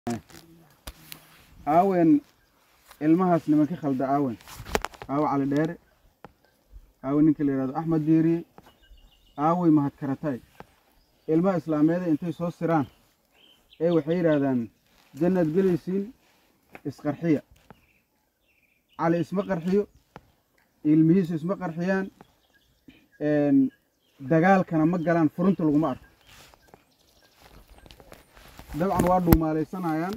أوين المهاس لما كخل ده أوين أو على دير أو نكل يراد أحمد ديري أوي مهات كرتاي المها إسلامية أنتي صوص سيران أي وحير هذا جنة جليسين إسقرحية على اسم قرحيو المهيس اسم قرحيان دجال كان مجران فرنت الغمار dabcan waa dhuumaalaysanayaan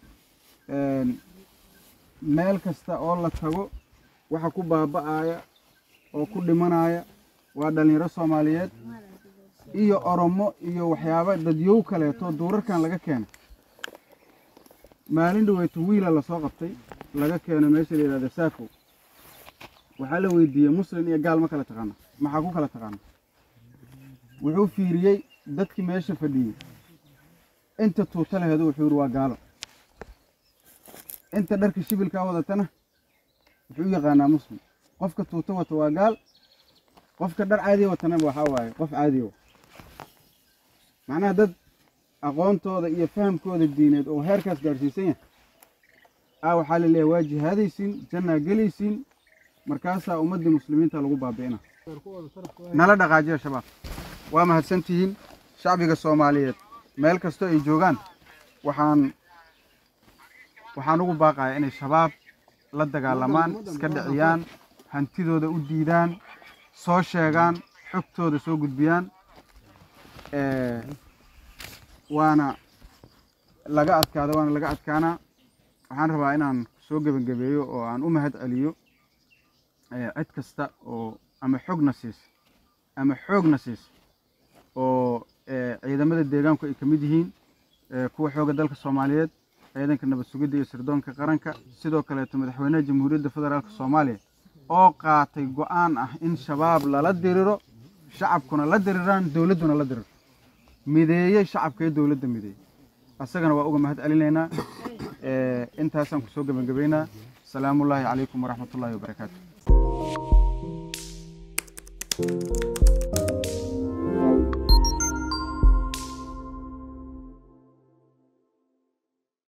meel kasta oo la tago waxa ku baaba'aya oo ku dhimanaya waa dhalinyaro Soomaaliyeed iyo Oromo iyo waxyaabo dadyow kale to duurarkan laga keenay maalin dhaweeyto wiila la soo qabtay laga keenay meesha la yiraahdo Saako waxa la weydiiyay muslim iyo gaal ma kala taqaan maxaa ku kala taqaan wuxuu fiiriyay dadkii meesha fadhiyay أنت توصل هذا وحور وقاله أنت درك الشبل كهذا تنا وحور يغنى مسلم قفك توتوا وقال قفك در عادي وتنا وحواي قف عادي معناه ضد أقوم توضع يفهم كود الدين أو هركس جالسين أو حال اللي يواجه هذه سين جنة جليسين مركزها أمد المسلمين تلقوا بابينا نلا دقاجة يا شباب وما هالسنتين شعبي الصوماليات meel kasto ay joogan waxaan ugu baaqayaa inay shabaab la dagaalamaan iska dhiciyaan hantidooda u diidaan soo sheegaan xogtooda soo gudbiyaan waana laga adkaana waxaan rabaa inaan soo gabagabeeyo oo aan u mahad celiyo cid kasta oo ama xoogna siis oo ciidamada deegaanku ay kamid yihiin kuwa xooga dalka Soomaaliyeed ciidanka nabad sugidda iyo sirdoonka qaranka sidoo kale madaxweynaha Jamhuuriyadda Federaalka Soomaaliya oo qaatay go'aan ah in shabaab lala diriro shacabkuna la diriraan dawladuna la diriro mideeyay shacabka iyo dawladda mideeyay asagana waa uga mahad celinaynaa intaasaan ku soo gabagabeynaa salaamu alaykum wa rahmatullahi wa barakaatuh